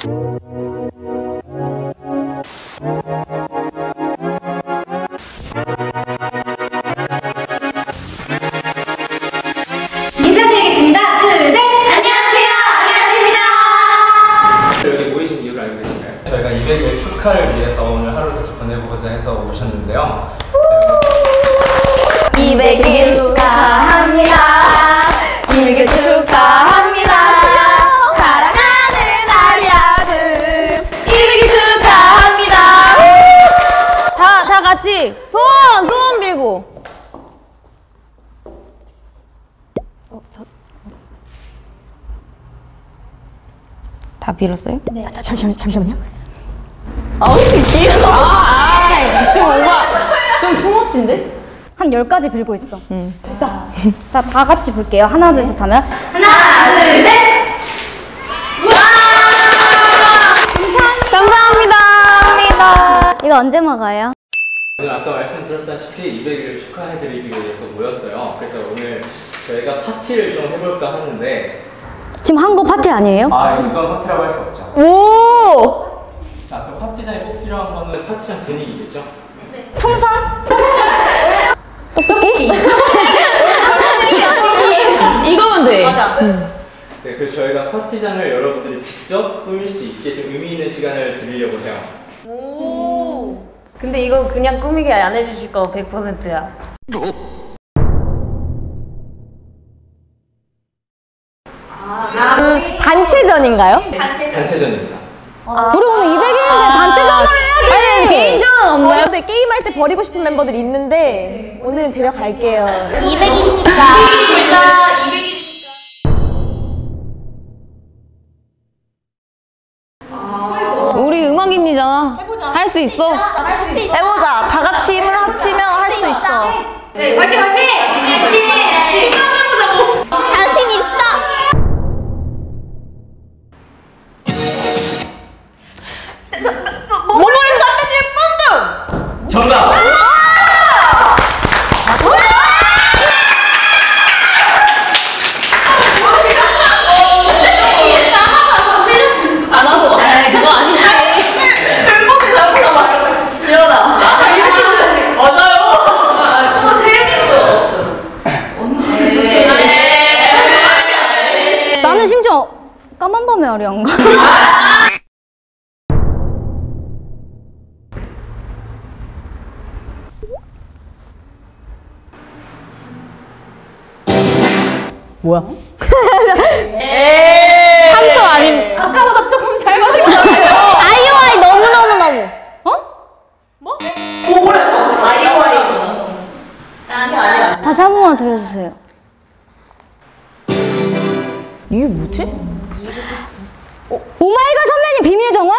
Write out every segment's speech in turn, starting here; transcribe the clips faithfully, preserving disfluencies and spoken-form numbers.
인사드리겠습니다. 둘, 셋! 안녕하세요! 안녕하십니다! 여기 모이신 이유를 알고 계신가요? 저희가 이백 일 축하를 위해서 오늘 하루를 같이 보내보고자 해서 오셨는데요. 이백 일 축하합니다. 이백 일 축하합니다. 사랑하는 아리아즈 이백 일 축하합니다. 다, 다 같이 소원! 소원 빌고. 다 빌었어요? 네. 자, 잠시만, 잠시만요. 아우, 길어. 아, 아, 좀 오바. 좀 투머치인데? 한 열 가지 빌고 있어. 응. 됐다. 자, 다 같이 볼게요. 하나, 둘, 셋 하면. 하나, 둘, 셋! 와! 감사합니다. 감사합니다. 이거 언제 먹어요? 오늘 아까 말씀드렸다시피 이백 일 축하해드리기 위해서 모였어요. 그래서 오늘 저희가 파티를 좀 해볼까 하는데 지금 한 거 파티 아니에요? 아, 이건 파티라고 할 수 없죠. 오! 자, 그 파티장에 꼭 필요한 거는 파티장 분위기겠죠? 네. 풍선? 떡볶이? 이거면 돼. 맞아. 네, 그래서 저희가 파티장을 여러분들이 직접 꾸밀 수 있게 좀 의미 있는 시간을 드리려고 해요. 오. 근데 이거 그냥 꾸미기 안 해주실 거 백 퍼센트야. 음, 단체전인가요? 단체전입니다. 아, 우리 오늘 이백 일인데 단체전을 해야지! 아니, 개인전은 없나요? 저희들 게임할 때 버리고 싶은 멤버들이 있는데 오늘은 데려갈게요. 이백 일이니까. 이백 일이니까. 우리 음악인이잖아. 해보자. 할 수 있어. 할 수 있어. 해보자. 다 같이 힘을 합치면 할 수 있어. 네, 화이팅, 화이팅! 화이팅! 자신 있어! 모모리 선배님 뿜뿜! 정답! 아, 나도. 아, 그거 아니지. 멤버들이 나보다 막 지연아. 이 느낌 맞아요. 아, 체력도 없어. 나는 심지어 까만 밤에 어려운가? 뭐야? 삼 초 아닌. 아까보다 조금 잘 맞은 것 같아요. 아이오아이 너무너무너무. 어? 뭐? 뭐 뭐랬어? 아이오아이. 다시 한 번만 들려주세요. 이게 뭐지? 오마이걸 선배님 비밀의 정원?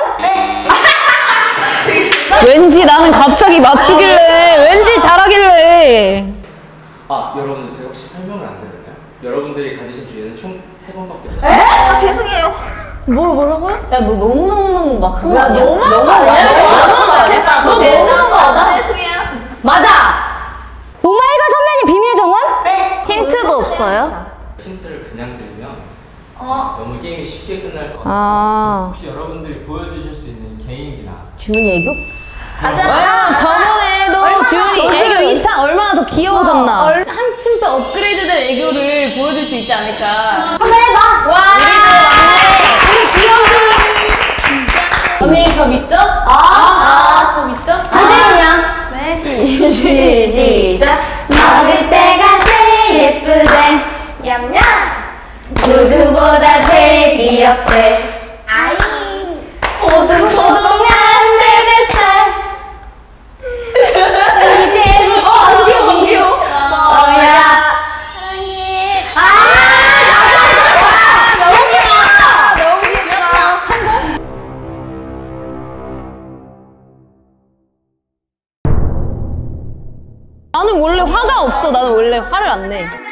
왠지 나는 갑자기 맞추길래, 왠지 잘하길래. 아, 여러분들 제가 혹시 설명을 안 드렸나요? 여러분들이 가지신 기회는 총 세 번밖에 없어요. 아, 죄송해요. 뭐 뭐라고요? 야, 너 너무너무너무 막 한 거 아니야? 너무 한 너무 거 아니야? 너무 거 아니야? 너무 너무한 거 아니야? 죄송해요. 맞아! 오마이걸 선배님 비밀의 정원? 힌트도 없어요? 힌트를 그냥 드리면 어. 너무 게임이 쉽게 끝날 것 같아요. 아. 혹시 여러분들이 보여주실 수 있는 개인기나 주은이 애교? 왜냐면 저번에도 지훈이 애교 이 탄 얼마나 더 귀여워졌나. 어, 얼- 한층 더 업그레이드된 애교를 보여줄 수 있지 않을까. 한번 해봐! 와! 우리 귀여운 언니 저 믿죠? 아, 아, 저 믿죠? 서재현이야. 네, 시, 시작. 먹을 때가 제일 예쁘대. 냠냠! 누구보다 제일 귀엽대. 아이 오등 소동한 내 뱃살. 이제부터 어, 안 귀여워, 안 귀여워. 너야. 사랑해. 아, 너무 귀엽다. 너무 귀엽다. 나는 원래 화가 없어. 나는 원래 화를 안 내.